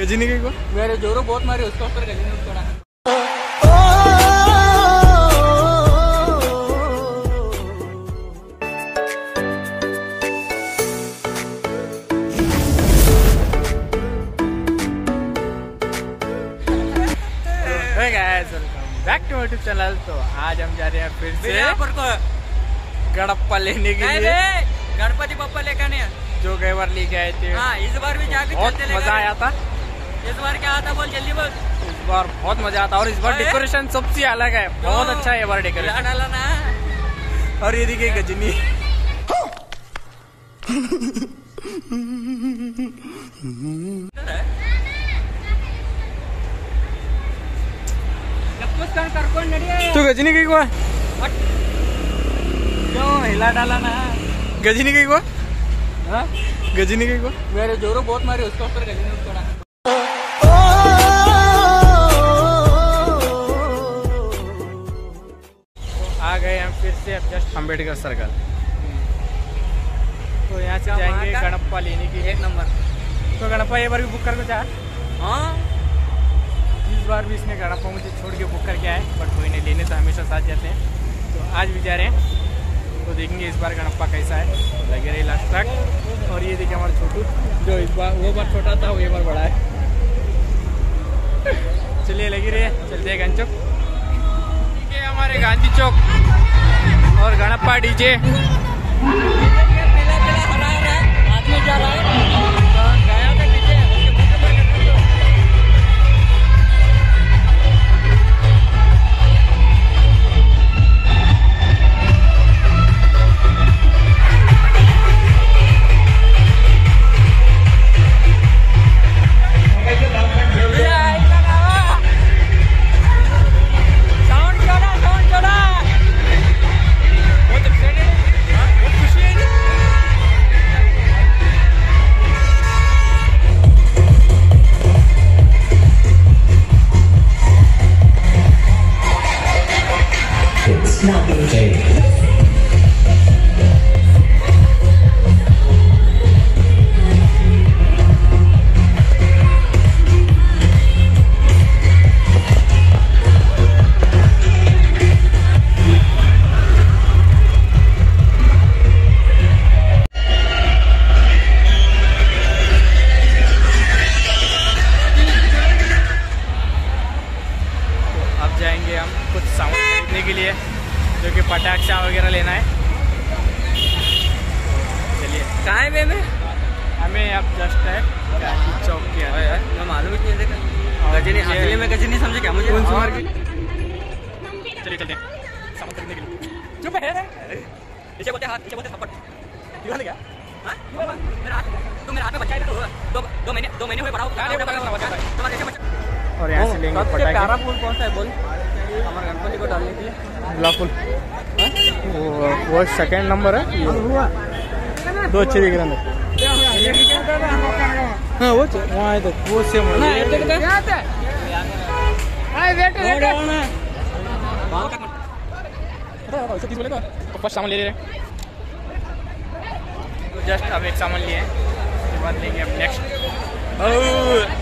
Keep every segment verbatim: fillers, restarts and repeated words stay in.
गजनी की को मेरे जोरों बहुत मारे उसको ऊपर गजनी उसको बैक टू यूट्यूब चैनल। तो आज हम जा रहे हैं फिर से गणप्पा लेने के लिए। गणपति बप्पा लेकर नहीं जो गए बार लेके आए थे। हाँ, इस बार भी जाके बहुत मजा आया था। इस बार क्या आता बोल जल्दी बोल। इस बार बहुत मजा आता और इस बार डेकोरेशन सबसे अलग है, बहुत अच्छा है ये बार डेकोरेशन डाला ना। और ये देखिए गजनी तू गजनी की को क्यों हिला डाला ना। गजनी की को गजनी की को मेरे जोरों बहुत मारे उसको ऊपर गजनी उसको आ गए हम फिर से अब जस्ट अम्बेडकर सर्कल। तो यहाँ से जाएंगे गणप्पा लेने की। एक नंबर। तो गणप्पा ये बार भी बुक करके चाह। हाँ, इस बार भी इसने गणप्पा मुझे छोड़ के बुक करके आए, बट कोई नहीं, लेने तो हमेशा साथ जाते हैं। तो आज भी जा रहे हैं, तो देखेंगे इस बार गणप्पा कैसा है। लगे रहे लास्ट तक। और ये देखिए हमारा छोटू, जो इस बार वो बार छोटा था वो ये बार बड़ा है। चलिए लगी रहे, चलते हैं गांधी चौक। ये हमारे गांधी चौक और गणप्पा डीजे आदमी जा रहा है। जाएंगे हम कुछ सामान खरीदने के लिए, जो कि पटाखा वगैरह लेना है। चलिए कहाँ है में हमें अब जस्ट है गांधी चौक के अंदर। मैं मालूम ही नहीं देखा गजनी असली में गजनी समझे क्या मुझे। कौन सी मार्केट? चलिए चलते हैं सामान खरीदने के लिए। चुप है इसे बोलते हाथ, इसे बोलते थप्पड़। दिखा दे क्या? हाँ मेरा हाथ, तुम मेरे हाथ में बच्चा है तो दो दो महीने दो महीने हुए बड़ा हो। और यहाँ से लेंगे पटाखे। प्यारा फूल कौन सा है बोल हमारे गणपति को डालने के लिए? गुलाब फूल। वो वो सेकंड नंबर है, दो अच्छे दिख रहे हैं। हाँ वो वहाँ है तो वो सेम तो फर्स्ट सामान ले रहे हैं। तो जस्ट अब एक सामान लिए हैं, उसके बाद लेंगे अब नेक्स्ट।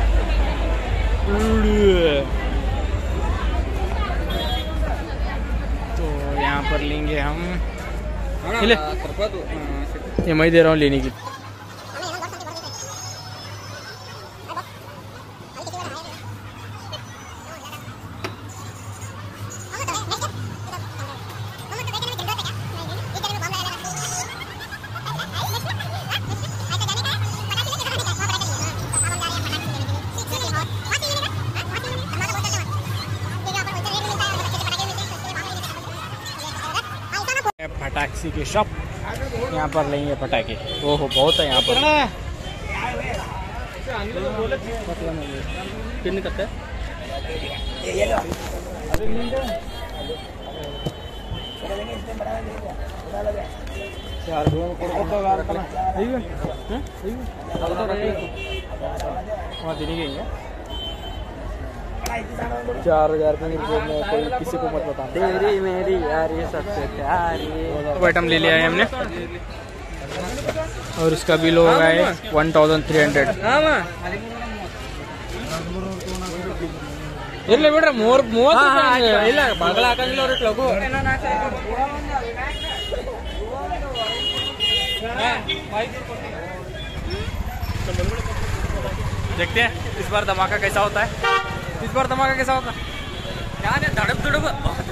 तो यहाँ पर लेंगे हम, ये मैं दे रहा हूँ लेने की। पटाखे की शॉप, यहाँ पर लेंगे पटाखे। ओहो बहुत है यहाँ पर। कितने तक है? वहाँ देने गई है चार हजार में कोई किसी को मत बता। तेरी मेरी यार ये सबसे प्यारी। आइटम ले लिया है हमने और इसका बिल होगा है वन थाउजेंड थ्री हंड्रेड। ಇರ್ಲಿ ಬಿಡ್ರಿ ಮೂರ್ ಮೂವತ್ತು ಇಲ್ಲ ಬಾಗಲ ಹಾಕಂಗಿಲ್ಲ ಅವ್ರಿಗೆ ಲಘು. देखते हैं इस बार धमाका कैसा होता है, इस बार धमाका कैसा होता है। क्या है धड़क धड़क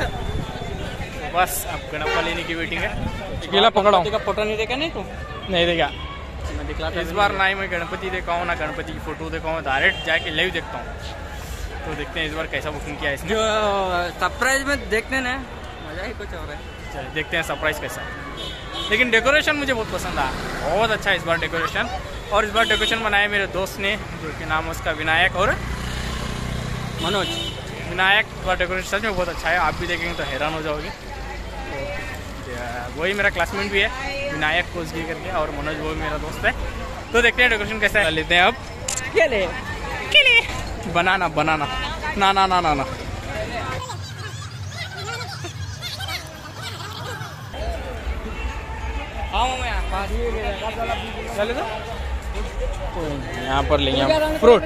बस अब गणप्पा लेने की वेटिंग है। केला पकड़ो का फोटो नहीं देखा नहीं तू नहीं देखा मैं दिखलाता इस बार ना ही मैं गणपति देखा हूँ ना गणपति की फोटो देखा हूँ, डायरेक्ट जाके लाइव देखता हूँ। तो देखते हैं इस बार कैसा बुकिंग किया है इसने। जो सरप्राइज में देखने ना मजा ही कुछ और है। चलिए देखते हैं सरप्राइज कैसा है। लेकिन डेकोरेशन मुझे बहुत पसंद आया, बहुत अच्छा है इस बार डेकोरेशन। और इस बार डेकोरेशन बनाया मेरे दोस्त ने जो कि नाम है उसका विनायक और मनोज। विनायक का डेकोरेशन सच में बहुत अच्छा है, आप भी देखेंगे तो हैरान हो जाओगे। तो वही मेरा क्लासमेट भी है विनायक कोसगी करके, और मनोज वो भी मेरा दोस्त है। तो देखते हैं डेकोरेशन कैसा है। लेते हैं अब केले केले बनाना बनाना ना ना ना ना ना आओ मैं चले तो यहाँ पर लेंगे हम फ्रूट।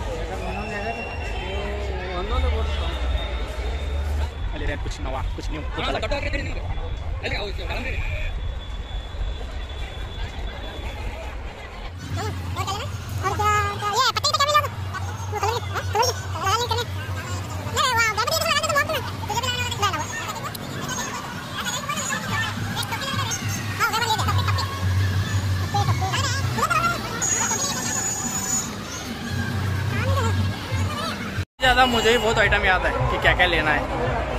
कुछ नवा कुछ नहीं ज़्यादा मुझे भी बहुत आइटम याद है कि क्या क्या लेना है,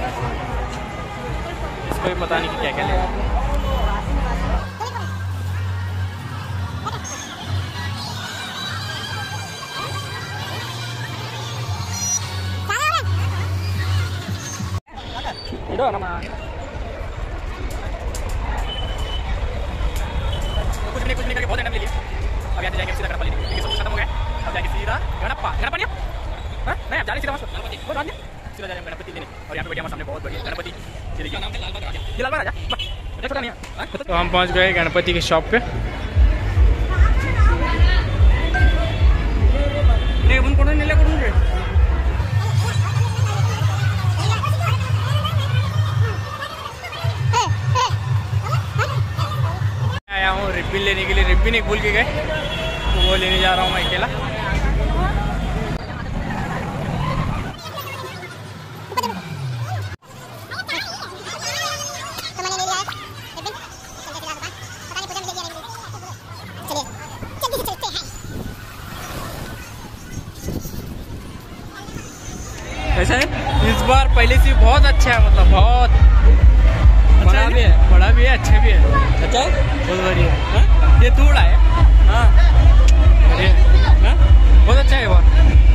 इसको भी पता नहीं कि क्या क्या लेना है। कुछ नहीं कुछ नहीं करके बहुत आइटम ले लिया। अब यहाँ जाएंगे सीधा गणप्पा लेने, क्योंकि सब कुछ खत्म हो गया। अब जाएंगे सीधा गणप्पा गणप्पा नहीं नहीं अब जाने सीधा सीधा जाएंगे गणपति लेने। और यहाँ पे बैठे हमारे सामने बहुत बढ़िया गणपति, ये लाल बाग राजा। तो हम पहुँच गए गणपति की शॉप पे। आया हूँ रिब्बिन लेने के लिए, रिब्बिन एक भूल के गए तो वो लेने जा रहा हूँ मैं अकेला। ऐसा है इस बार पहले से बहुत अच्छा है, मतलब बहुत बड़ा भी है, बड़ा भी है, अच्छा भी है। अच्छा है बहुत बढ़िया है। ये थोड़ा है हाँ बहुत अच्छा है वो।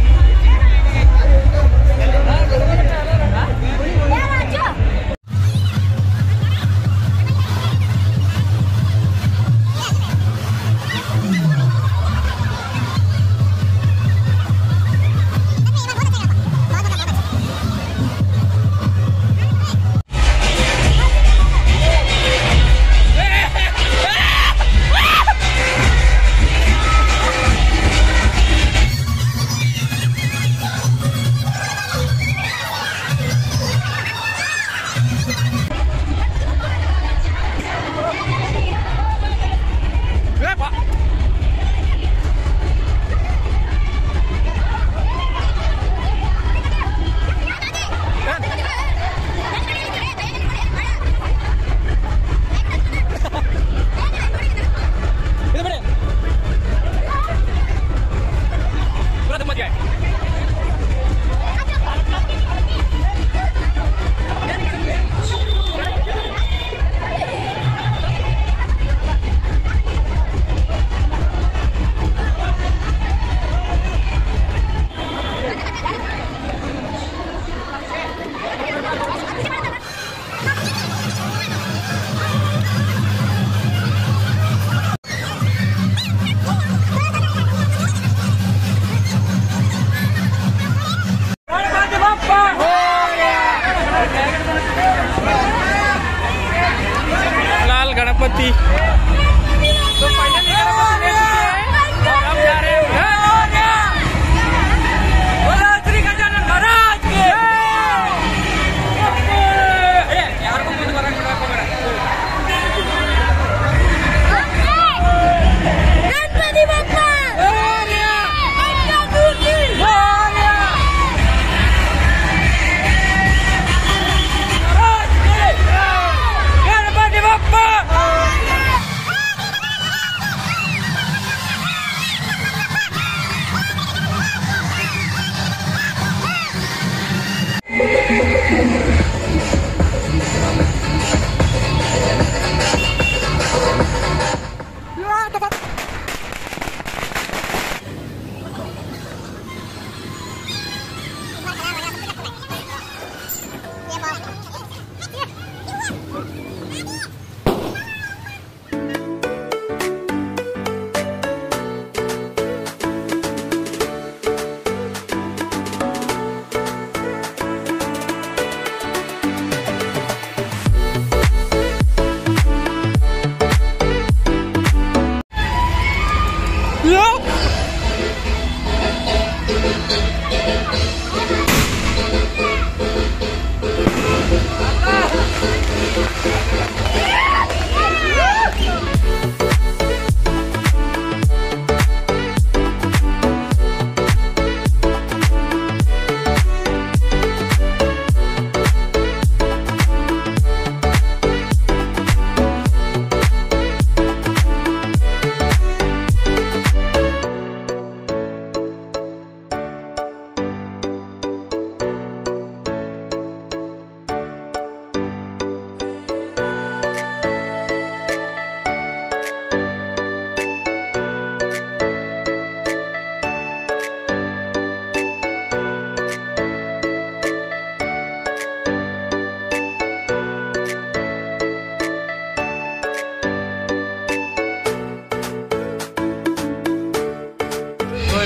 गणपति तो फाइनली गणपति ले चुके हैं और अब जा रहे हैं श्री गजानन महाराज के।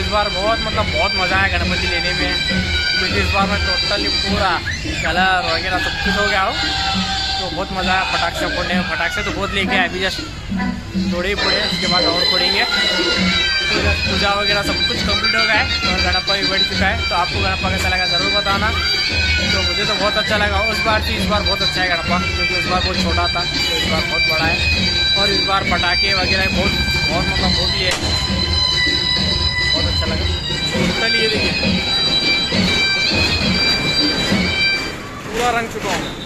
बार बहुत मतलब बहुत मज़ा आया गणपति लेने में, क्योंकि इस बार मैं टोटली पूरा कलर वगैरह सब कुछ हो गया हो, तो बहुत मज़ा आया। पटाखे फोड़ने में, पटाखे तो बहुत लेके आए, अभी जस्ट थोड़े ही फोड़े, उसके बाद और फोड़ेंगे। तो जब पूजा वगैरह सब कुछ कंप्लीट हो गया है और गणपा भी बैठ चुका है। तो आपको गणपा कैसा लगा ज़रूर बताना। तो मुझे तो बहुत अच्छा लगा उस बार से, इस बार बहुत अच्छा है गणपा, क्योंकि उस बार बहुत छोटा था, तो इस बार बहुत बड़ा है। और इस बार पटाखे वगैरह बहुत बहुत मतलब बहुत लिए, बहुत अच्छा लगा। टोटली ये देखिए पूरा रंग चुका हूँ।